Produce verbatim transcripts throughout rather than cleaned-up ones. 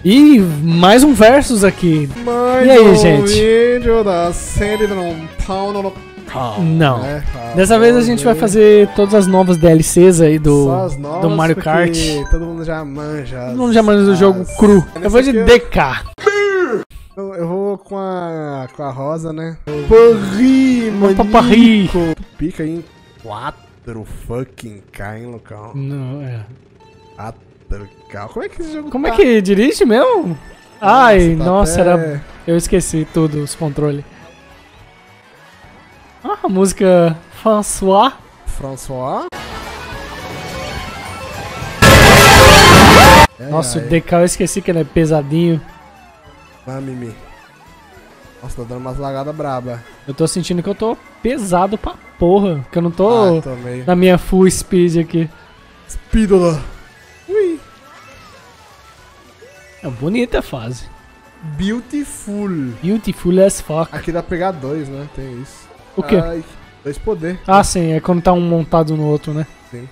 E mais um versus aqui. Mais e aí, um gente? vídeo da série do Pau no Pau. Não. É, Dessa vez a gente vai fazer todas as novas D L Cs aí do, Só as novas, do Mario Kart. todo mundo já manja. Todo mundo já manja do jogo cru. Eu vou de D K. Eu, eu vou com a, com a rosa, né? Parri, mano. Paparri. Pica aí em quatro fucking K, hein, Lucão? Não, é. quatro K. Como é que esse jogo Como tá? é que dirige mesmo? Ai, tá nossa, até- era. Eu esqueci tudo, os controles. Ah, a música François. François? Ai, Nossa, ai. o D K eu esqueci que ele é pesadinho. Vai, Mimi. Nossa, tá dando umas lagadas braba. Eu tô sentindo que eu tô pesado pra porra. Que eu não tô Ah, tomei. na minha full speed aqui. Spídola. Ui. É bonita a fase. Beautiful. Beautiful as fuck. Aqui dá pra pegar dois, né? Tem isso. O quê? Ai, dois poder. Ah, sim, é quando tá um montado no outro, né? Sim.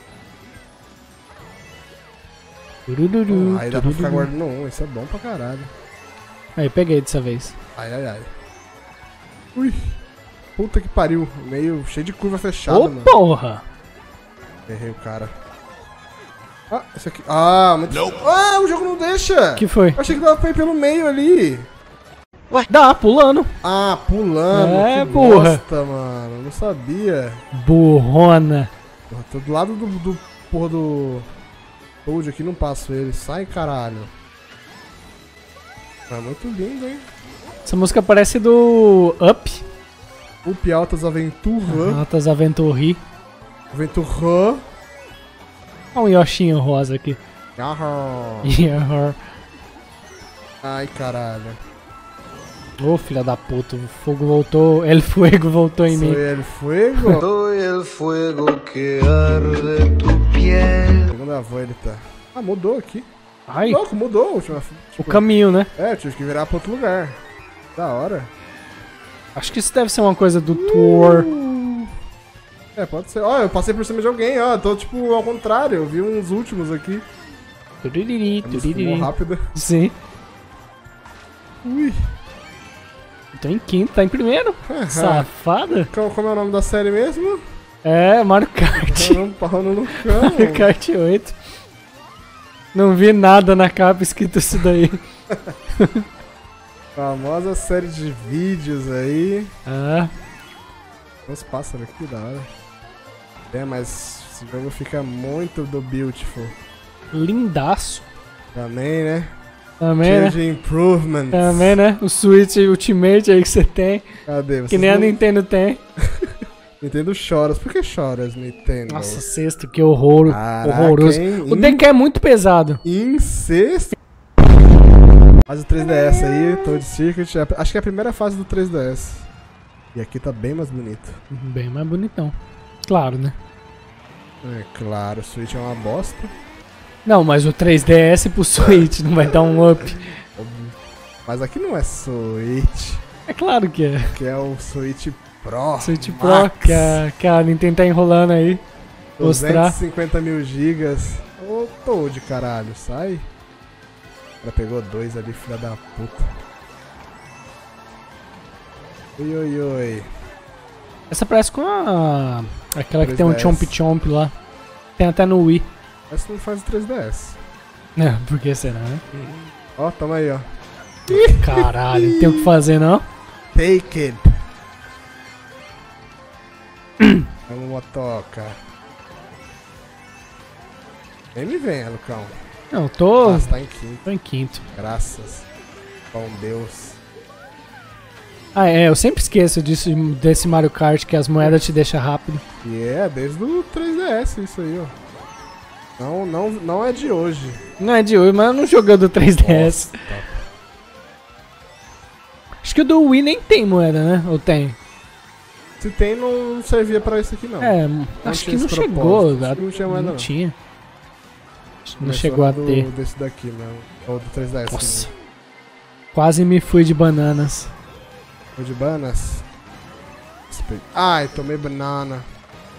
Turururu, Aí dá pra ficar turururu. guardando um. Isso é bom pra caralho. Aí, peguei dessa vez. Ai, ai, ai. Ui. Puta que pariu. Meio cheio de curva fechada, Ô, mano. porra! Errei o cara. Ah, esse aqui. Ah, muito. Ah, o jogo não deixa. Que foi? Eu achei que dava pra ir pelo meio ali. Dá, pulando. Ah, pulando. É, que porra. bosta, mano. Eu não sabia. Burrona. Porra, tô do lado do, do porra do Toad aqui, não passo ele. Sai, caralho. É muito lindo, hein? Essa música parece do Up. Up Altas Aventuras. Altas Aventuras. Aventura. Olha um Yoshinho rosa aqui. Aham. Yeah. Ai, caralho. Ô, filha da puta, o fogo voltou. El Fuego voltou em mim. Soy el fuego. Soy el fuego que arde tu piel. Segunda volta. Ah, mudou aqui. Ai, Louco, mudou a última. o Tipo, caminho, né? é, eu tive que virar pra outro lugar. Da hora. Acho que isso deve ser uma coisa do tour. É, pode ser. Ó, eu passei por cima de alguém, ó. Tô tipo ao contrário. Eu vi uns últimos aqui. Tuririri, A música tuririri. ficou rápida. Sim. Ui. Tô em quinto, tá em primeiro. Safada. Como, como é o nome da série mesmo? É, Mario Kart. Tá um pau no cão. Mario Kart oito. Não vi nada na capa escrito isso daí. Famosa série de vídeos aí. Ah, Uns pássaros aqui, da hora. É, mas esse jogo fica muito do Beautiful. lindaço. Também, né? Também, né? Cheio de improvements. Também, né? O Switch Ultimate aí que você tem. Cadê? Vocês Que nem a não- Nintendo tem. Nintendo choras. Por que choras, Nintendo? Nossa, sexto, que horror. Caraca, horroroso. hein? O D K é muito pesado. Incesto. Fase do três D S aí, Toad Circuit. Acho que é a primeira fase do três D S. E aqui tá bem mais bonito. Bem mais bonitão. Claro, né? É claro, o Switch é uma bosta. Não, mas o três D S pro Switch não vai dar um up. Mas aqui não é Switch. É claro que é. Que é o Switch Pro. Switch Pro, Max. que a, que a Nintendo tá enrolando aí. Mostrar. duzentos e cinquenta mil gigas. Ô, Toad, caralho, sai. Ela pegou dois ali, filha da puta. Oi, oi, oi. Essa parece com a. Aquela que tem um três D S. Chomp Chomp lá. Tem até no Wii. Essa não faz o três D S. É, por que será, né? Ó, toma aí, ó. Caralho, não tem o que fazer não? Take it. Vamos, motoca. Nem me venha, Lucão. Não, eu tô. Ah, você tá em quinto. Tô em quinto. Graças. Bom Deus. Ah, é, eu sempre esqueço disso, desse Mario Kart que as moedas te deixam rápido. E é, desde o três D S isso aí, ó. Não, não, não é de hoje. Não é de hoje, mas eu não jogando três D S. Nossa, tá. Acho que o do Wii nem tem moeda, né? Ou tem? Se tem, não servia pra isso aqui, não. É, acho tinha que não esse chegou. propósito. a- Acho que não tinha moeda, não não. tinha. Acho que não Começou chegou a do- ter. Desse daqui, mesmo. Ou do três D S. Nossa. Quase me fui de bananas. Ou de bananas. Ai, tomei banana.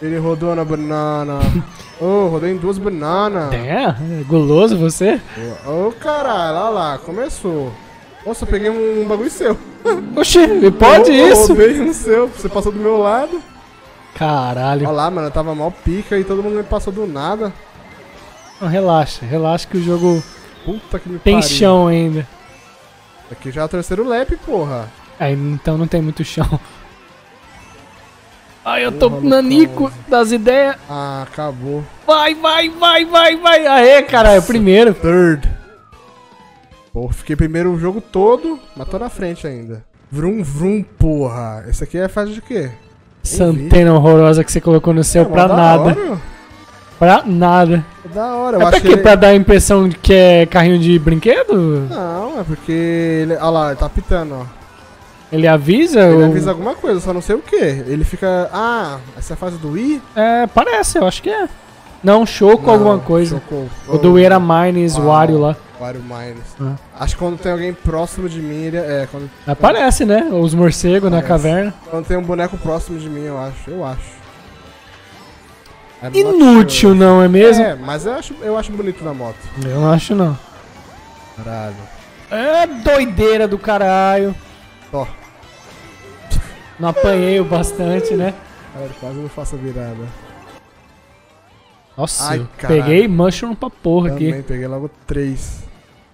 Ele rodou na banana. Oh, rodei em duas bananas. É, guloso você? Ô, oh, caralho, olha lá, começou. Nossa, eu peguei um bagulho seu. Oxi, pode eu, isso? Eu roubei no seu, você passou do meu lado. Caralho. Olha lá, mano, eu tava mal pica e todo mundo me passou do nada. Não, relaxa, relaxa que o jogo Puta que me tem pariu. chão ainda. Aqui já é o terceiro lap, porra. Aí, então não tem muito chão. Ai, eu tô Porra, nanico Lucão. das ideias. Ah, acabou. Vai, vai, vai, vai, vai. Aê, caralho, primeiro. Third. Pô, fiquei primeiro o jogo todo, mas tô na frente ainda. Vrum, vrum, porra. Esse aqui é fase de quê? Santena horrorosa que você colocou no seu É, pra mó da nada. hora. Pra nada. É da hora. Eu É pra acho quê? que ele... Pra dar a impressão de que é carrinho de brinquedo? Não, é porque ele... Olha lá, ele tá pitando, ó. Ele avisa? Ele ou- avisa alguma coisa, só não sei o que. Ele fica... Ah, essa é a fase do Wii? É, parece, eu acho que é. Não, Choco Não, alguma coisa. Chocou. O do Wii era Mines, Uau. Wario lá. Wario Mines. Ah. Acho que quando tem alguém próximo de mim, ele é... Quando, Aparece, né? Os morcegos na Parece. caverna. quando tem um boneco próximo de mim, eu acho. Eu acho. I'm not Inútil, sure. não é mesmo? É, mas eu acho, eu acho bonito na moto. Eu não acho, não. Caralho. É doideira do caralho. Ó, Não apanhei o bastante, né? cara, quase não faço a virada. Nossa, Ai, eu caralho. peguei mushroom pra porra aqui. Também peguei logo três.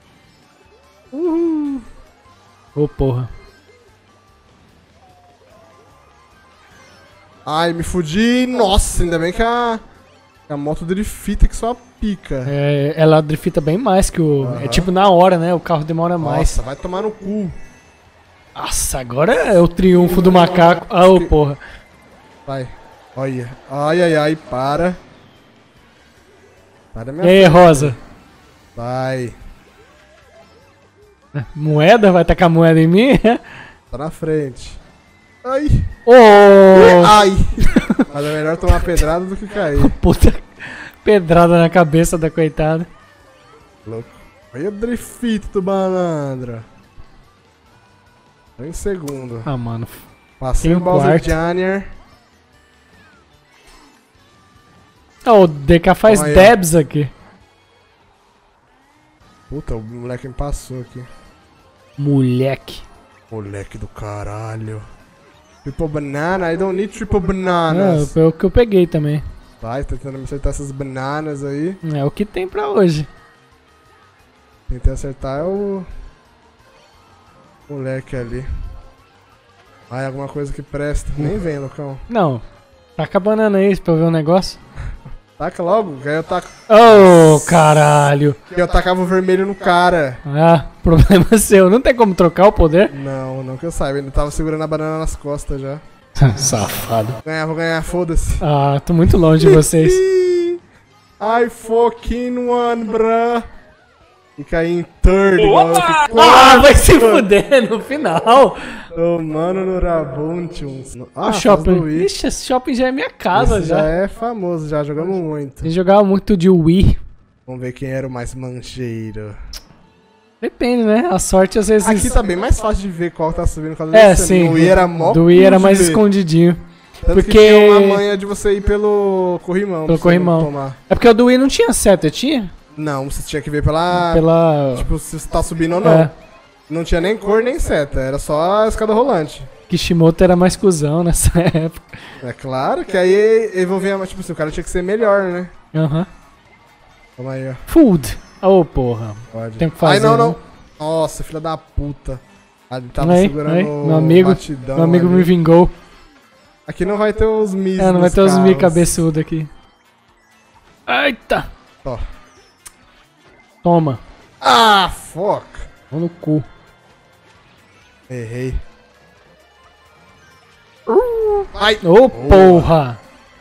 Uhul. Ô, porra. Ai, me fudi. Nossa, ainda bem que a, a moto drifta que só pica. É, ela drifta bem mais que o... Aham. É tipo na hora, né? O carro demora mais. Nossa, vai tomar no cu. Nossa, agora é o triunfo do macaco. Ah, ô, porra. Vai. Olha. Ai, ai, ai, para. Para minha E aí, frente. Rosa? Vai. Moeda? Vai tacar moeda em mim? Tá na frente. Ai. Ô! Ai. Mas é melhor tomar pedrada do que cair. Puta pedrada na cabeça da coitada. Louco. Olha o drifito do malandro. Tô em segundo. Ah, mano. Passei Em o Bowser quarto. Júnior Ah, o D K faz Toma aí, ó. debs aqui. Puta, o moleque me passou aqui. Moleque. Moleque do caralho. Triple banana, I don't need triple É, bananas. foi o que eu peguei também. Vai, tentando me acertar essas bananas aí. É o que tem pra hoje. Tentei acertar o... moleque ali. Vai, alguma coisa que presta. Nem vem, Lucão. Não. Taca a banana aí pra eu ver o negócio. Taca logo, que aí eu taco... Ô, caralho. que eu tacava o vermelho no cara. Ah, problema seu. Não tem como trocar o poder? Não, não que eu saiba. Ele tava segurando a banana nas costas já. Safado. Vou ganhar, vou ganhar, foda-se. Ah, tô muito longe de vocês. I fucking won, bruh. E caí em third. igual eu fiquei- Ah, vai se fuder no final. Tomando no Rabuntium. Ah, Ah, shopping. faz do Wii. Ixi, esse shopping já é minha casa Esse já. já é famoso, já jogamos muito. A gente jogava muito de Wii. Vamos ver quem era o mais manjeiro. Depende, né? A sorte às vezes... Aqui tá bem mais fácil de ver qual tá subindo. Qual É, descendo. sim. O Wii era mó Do Wii era cool de mais ver. escondidinho. Tanto porque- que tinha uma manha de você ir pelo corrimão. Pelo pra você corrimão. não tomar. É porque o do Wii não tinha seta, tinha? Não, você tinha que ver pela... Pela... Tipo, se você tá subindo ou não. É. Não tinha nem cor nem seta, era só a escada rolante. Kishimoto era mais cuzão nessa época. É claro que aí evolvia, mas tipo assim, o cara tinha que ser melhor, né? Aham. Calma aí, ó. Food. Ô, porra. Pode. Tem que fazer, Ai, não, não. né? Nossa, filha da puta. Ah, ele tava Aí, segurando aí, o meu amigo, batidão Meu amigo ali. me vingou. Aqui não vai ter os mis. É, não vai nos ter os mi carros. cabeçudos aqui. Eita. Ó. Toma. Ah, fuck. Vou no cu. Errei. Ai. Ô, porra.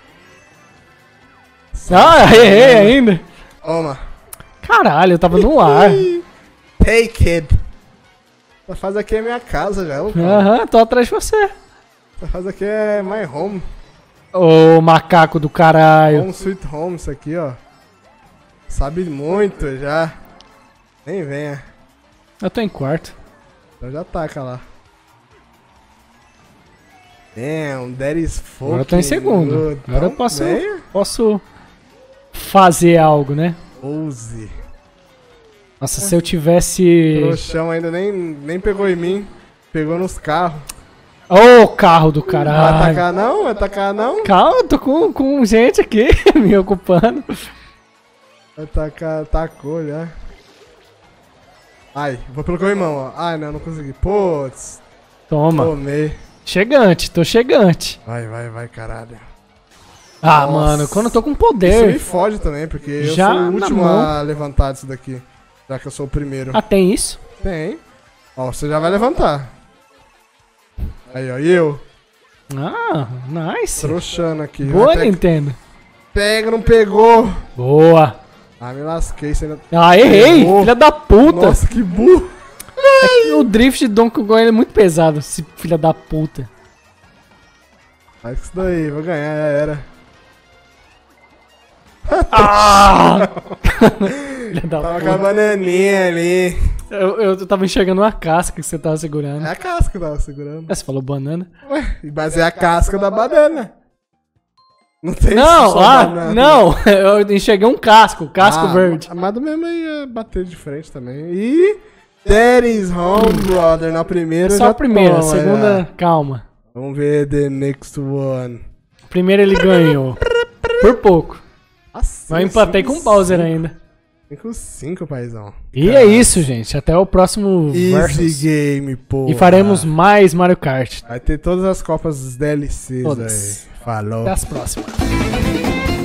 Ah, errei ainda. Toma. Caralho, eu tava no ar. Take it. Essa fase aqui é minha casa já. ô, cara. Aham, tô atrás de você. Essa fase aqui é my home. Ô, macaco do caralho. Home sweet home isso aqui, ó. Sabe muito já. Nem venha. Eu tô em quarto. Então já taca lá. Damn, that is fucking Agora eu tô em segundo. good. Agora eu Então, posso, venha. posso fazer algo, né? Ouse. Nossa, se eu tivesse... Trouxão ainda nem, nem pegou em mim. Pegou nos carros. Ô, oh, carro do Vai caralho. atacar não? Vai atacar não? Calma, eu tô com, com gente aqui me ocupando. Vai atacar, atacou já. Ai, vou pelo corrimão, ó. Ai, não, não consegui. Putz, Toma. tomei. Chegante, tô chegante. Vai, vai, vai, caralho. Ah, Nossa. mano, quando eu tô com Isso me poder. fode também, porque eu Já sou o na último mão. a levantar disso daqui. Já que eu sou o primeiro. Ah, tem isso? Tem. Ó, você já vai levantar. Aí, ó, e eu? Ah, nice. Trouxando aqui. Boa, Vai, pega- Nintendo. Pega, não pegou. Boa. Ah, me lasquei. Você ainda... Ah, errei, Errou. filha da puta. Nossa, que burro. É que o drift de Donkey Kong é muito pesado, esse filha da puta. Vai com isso daí, vou ganhar, já era. Ah! Filha da Tava com puta. a bananinha ali. Eu, eu tava enxergando uma casca que você tava segurando. É a casca que eu tava segurando. Ah, você falou banana? Ué, mas é a casca da banana. Não tem Não, só ah, banana. não, eu enxerguei um casco, casco Ah, verde. Mas do mesmo aí ia bater de frente também. E that is home, brother. Na primeira Só já a primeira, a toma, segunda, já. calma. Vamos ver the next one. Primeiro ele ganhou. Por pouco. Nossa, Mas eu empatei com o Bowser ainda. cinco cinco, paizão. E é isso, gente. Até o próximo Easy Versus. game, pô. E faremos mais Mario Kart. Vai ter todas as copas D L Cs Todas. aí. Falou. Até as próximas.